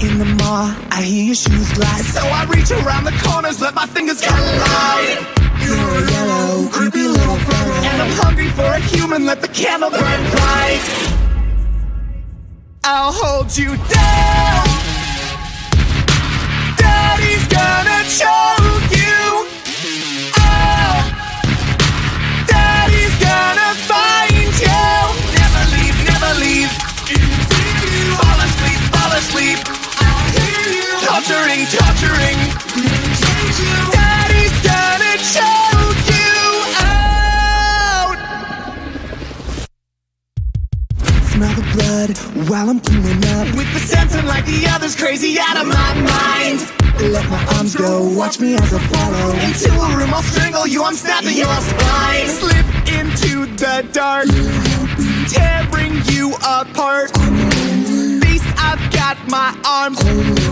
In the mall, I hear your shoes glide, so I reach around the corners, let my fingers collide. You're a yellow, creepy little fellow, and I'm hungry for a human, let the candle burn bright. I'll hold you down. Daddy's gonna choke you. Oh, Daddy's gonna find you. Never leave, never leave. Fall asleep, fall asleep. I'll hear you. Torturing, torturing. Daddy's gonna choke you out. Smell the blood while I'm cleaning up, with the sense I'm like the others, crazy out of my mind. Let my arms go, watch me as I follow into a room, I'll strangle you, I'm snapping your spine. Slip into the dark, tearing you apart. Beast, I've got my arms